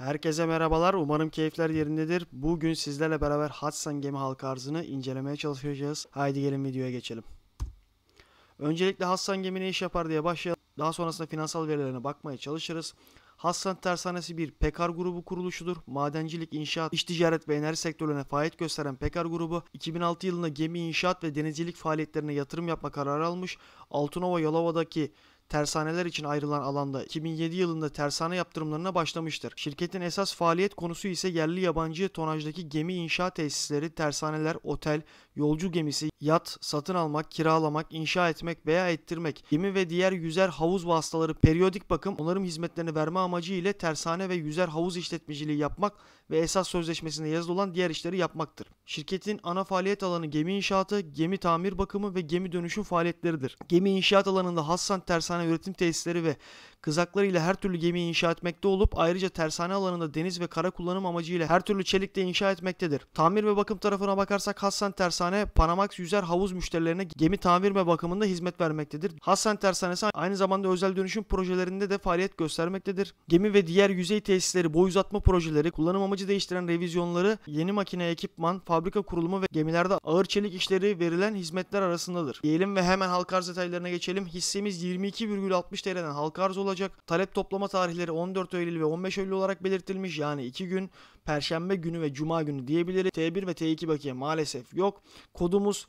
Herkese merhabalar. Umarım keyifler yerindedir. Bugün sizlerle beraber Hatsan gemi halka arzını incelemeye çalışacağız. Haydi gelin videoya geçelim. Öncelikle Hatsan gemi ne iş yapar diye başlayalım. Daha sonrasında finansal verilerine bakmaya çalışırız. Hatsan Tersanesi bir Pekar grubu kuruluşudur. Madencilik, inşaat, iç ticaret ve enerji sektörlerine faaliyet gösteren Pekar grubu 2006 yılında gemi inşaat ve denizcilik faaliyetlerine yatırım yapma kararı almış. Altınova Yalova'daki tersaneler için ayrılan alanda 2007 yılında tersane yaptırımlarına başlamıştır. Şirketin esas faaliyet konusu ise yerli yabancı tonajdaki gemi inşaat tesisleri, tersaneler, otel, yolcu gemisi, yat satın almak, kiralamak, inşa etmek veya ettirmek, gemi ve diğer yüzer havuz vasıtaları periyodik bakım, onarım hizmetlerini verme amacı ile tersane ve yüzer havuz işletmeciliği yapmak ve esas sözleşmesinde yazılı olan diğer işleri yapmaktır. Şirketin ana faaliyet alanı gemi inşaatı, gemi tamir bakımı ve gemi dönüşüm faaliyetleridir. Gemi inşaat alanında Hatsan Tersane üretim tesisleri ve kızakları ile her türlü gemiyi inşa etmekte olup ayrıca tersane alanında deniz ve kara kullanım amacıyla her türlü çelik de inşa etmektedir. Tamir ve bakım tarafına bakarsak Hatsan Tersane Panamax yüzer havuz müşterilerine gemi tamir ve bakımında hizmet vermektedir. Hatsan Tersanesi aynı zamanda özel dönüşüm projelerinde de faaliyet göstermektedir. Gemi ve diğer yüzey tesisleri, boy uzatma projeleri, kullanım amacı değiştiren revizyonları, yeni makine, ekipman, fabrika kurulumu ve gemilerde ağır çelik işleri verilen hizmetler arasındadır. Diyelim ve hemen halka arz detaylarına geçelim. Hissemiz 22,60 TL'den halka arz olacak. Talep toplama tarihleri 14 Eylül ve 15 Eylül olarak belirtilmiş. Yani 2 gün Perşembe günü ve Cuma günü diyebiliriz. T1 ve T2 bakiye maalesef yok. Kodumuz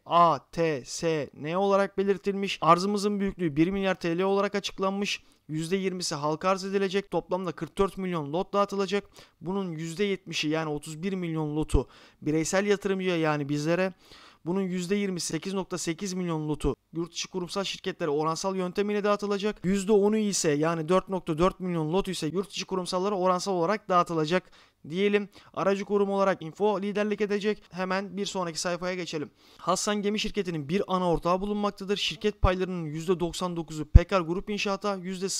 HATSN olarak belirtilmiş. Arzımızın büyüklüğü 1 milyar TL olarak açıklanmış. %20'si halka arz edilecek. Toplamda 44 milyon lot dağıtılacak. Bunun %70'i yani 31 milyon lotu bireysel yatırımcıya yani bizlere. Bunun %20'si 8,8 milyon lotu yurt dışı kurumsal şirketlere oransal yöntemiyle dağıtılacak. %10'u ise yani 4,4 milyon lot ise yurt dışı kurumsallara oransal olarak dağıtılacak diyelim. Aracı kurum olarak Info liderlik edecek. Hemen bir sonraki sayfaya geçelim. Hatsan Gemi Şirketi'nin bir ana ortağı bulunmaktadır. Şirket paylarının %99'u Pekar Grup İnşaat'a,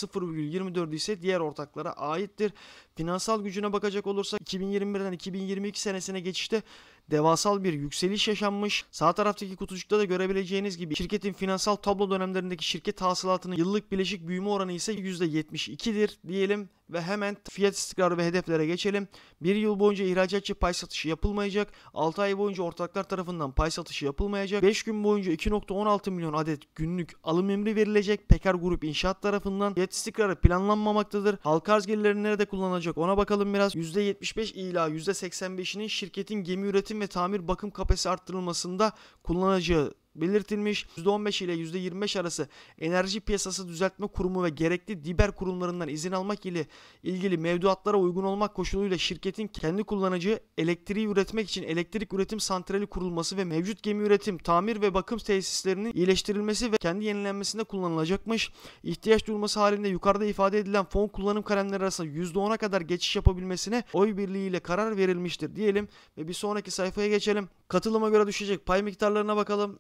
%0,24'ü ise diğer ortaklara aittir. Finansal gücüne bakacak olursak 2021'den 2022 senesine geçişte devasal bir yükseliş yaşanmış. Sağ taraftaki kutucukta da görebileceğiniz gibi şirketin finansal tablo dönemlerindeki şirket hasılatının yıllık bileşik büyüme oranı ise %72'dir diyelim. Ve hemen fiyat istikrarı ve hedeflere geçelim. Bir yıl boyunca ihracatçı pay satışı yapılmayacak. 6 ay boyunca ortaklar tarafından pay satışı yapılmayacak. 5 gün boyunca 2,16 milyon adet günlük alım emri verilecek. Pekar Grup İnşaat tarafından. Fiyat istikrarı planlanmamaktadır. Halka arz gelirleri nerede kullanılacak ona bakalım biraz. %75 ila %85'inin şirketin gemi üretim ve tamir bakım kapasitesi arttırılmasında kullanacağı belirtilmiş. %15 ile %25 arası Enerji Piyasası Düzeltme Kurumu ve gerekli diğer kurumlarından izin almak ile ilgili mevduatlara uygun olmak koşuluyla şirketin kendi kullanacağı elektriği üretmek için elektrik üretim santrali kurulması ve mevcut gemi üretim, tamir ve bakım tesislerinin iyileştirilmesi ve kendi yenilenmesinde kullanılacakmış. İhtiyaç duyulması halinde yukarıda ifade edilen fon kullanım kalemleri arasında %10'a kadar geçiş yapabilmesine oy birliğiyle karar verilmiştir diyelim ve bir sonraki sayfaya geçelim. Katılıma göre düşecek pay miktarlarına bakalım.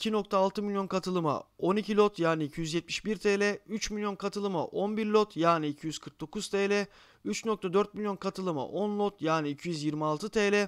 2,6 milyon katılıma 12 lot yani 271 TL, 3 milyon katılıma 11 lot yani 249 TL, 3,4 milyon katılıma 10 lot yani 226 TL,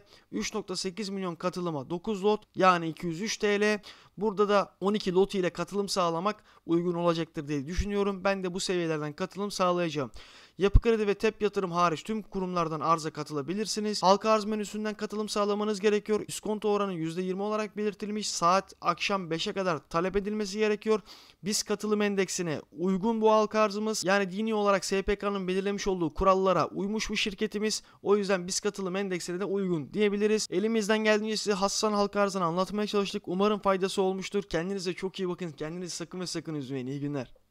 3,8 milyon katılıma 9 lot yani 203 TL. Burada da 12 lot ile katılım sağlamak uygun olacaktır diye düşünüyorum. Ben de bu seviyelerden katılım sağlayacağım. Yapı Kredi ve TEP Yatırım hariç tüm kurumlardan arza katılabilirsiniz. Halka arz menüsünden katılım sağlamanız gerekiyor. İskonto oranı %20 olarak belirtilmiş. Saat akşam 5'e kadar talep edilmesi gerekiyor. Biz katılım endeksine uygun bu halka arzımız. Yani dini olarak SPK'nın belirlemiş olduğu kurallara uymuş bu şirketimiz. O yüzden biz katılım endeksine de uygun diyebiliriz. Elimizden geldiğince size Hatsan halka arzını anlatmaya çalıştık. Umarım faydası olmuştur. Kendinize çok iyi bakın. Kendinizi sakın ve sakın üzmeyin. İyi günler.